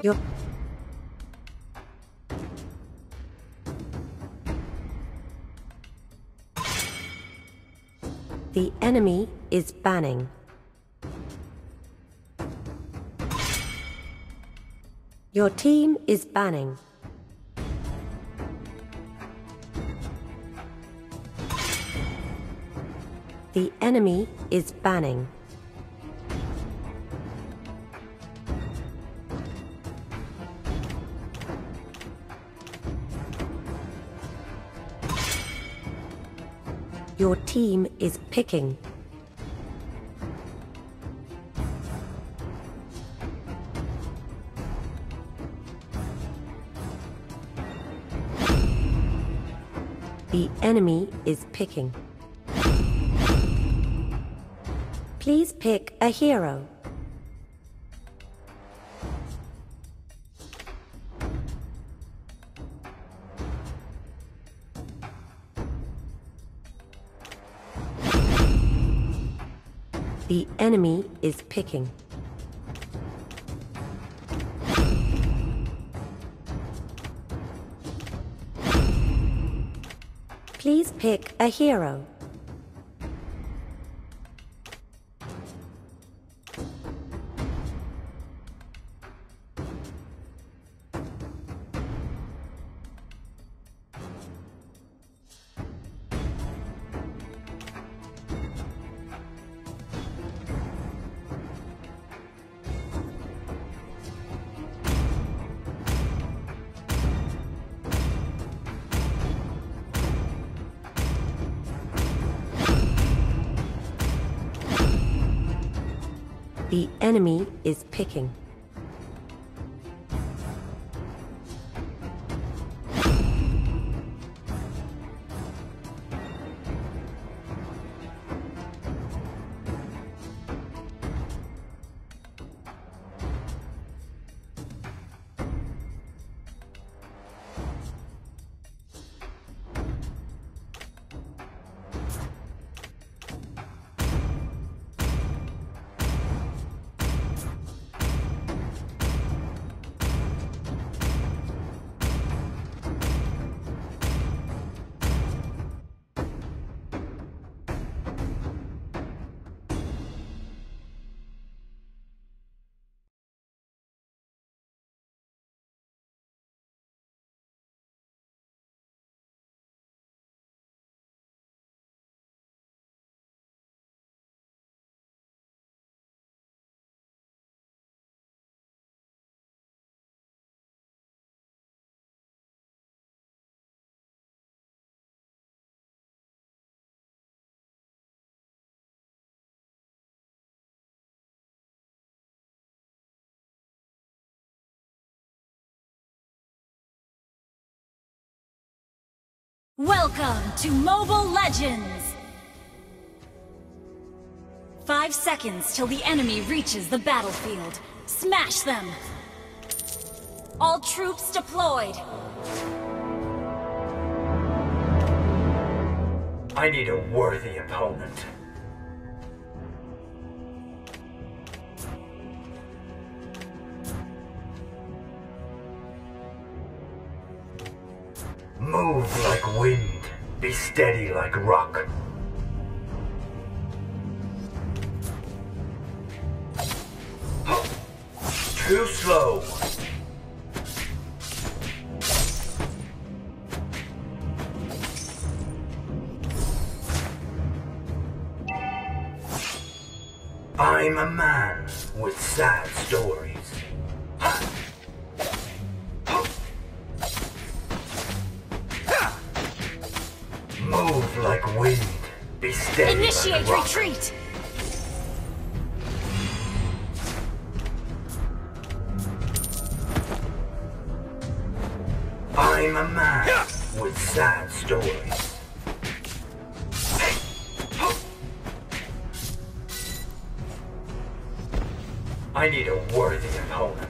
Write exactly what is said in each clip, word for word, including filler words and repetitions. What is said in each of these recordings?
Your The enemy is banning. Your team is banning. The enemy is banning. Your team is picking. The enemy is picking. Please pick a hero. The enemy is picking. Please pick a hero. The enemy is picking. Welcome to Mobile Legends! Five seconds till the enemy reaches the battlefield. Smash them! All troops deployed! I need a worthy opponent. Move like wind, be steady like rock. Too slow. I'm a man with sad stories. Move like wind, be steady. Initiate like a rock. retreat! I'm a man with sad stories. I need a worthy opponent.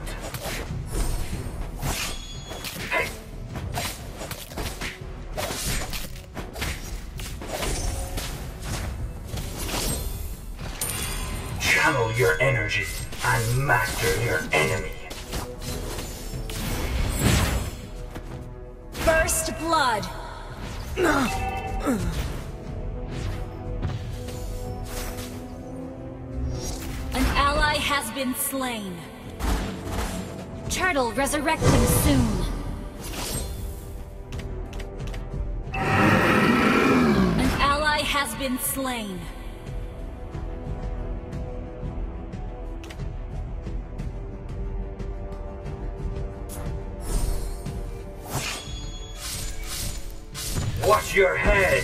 Channel your energy and master your enemy. First blood. An ally has been slain. Turtle resurrecting soon. An ally has been slain. Watch your head!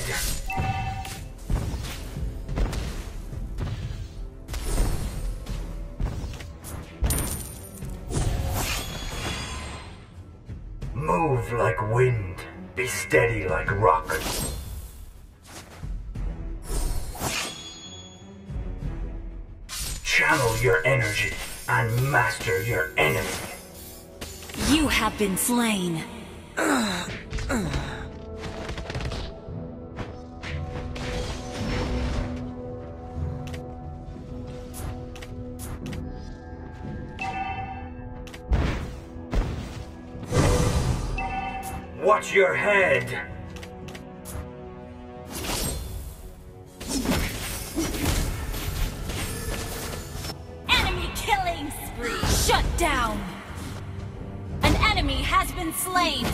Move like wind, be steady like rock. Channel your energy and master your enemy. You have been slain. Watch your head! Enemy killing spree! Shut down! An enemy has been slain!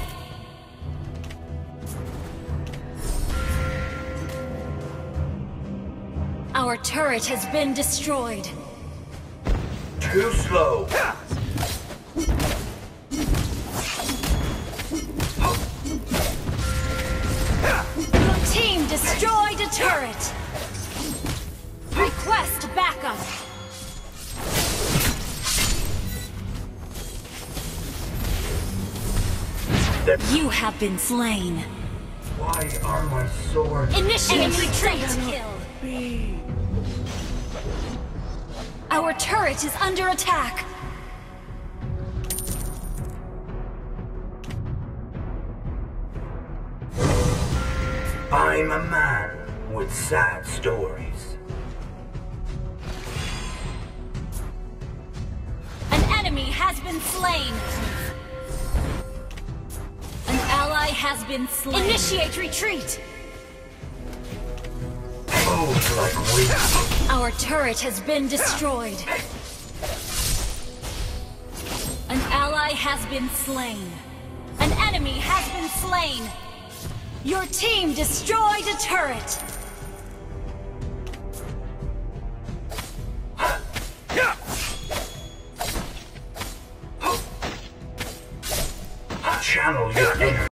Our turret has been destroyed. Too slow! Team destroyed a turret! Request backup! You have been slain. Why are my swords... Initiate retreat! Kill! Our turret is under attack! I'm a man with sad stories. An enemy has been slain! An ally has been slain. Initiate retreat! Move like wind. Our turret has been destroyed. An ally has been slain. An enemy has been slain! Your team destroyed a turret! Channel your energy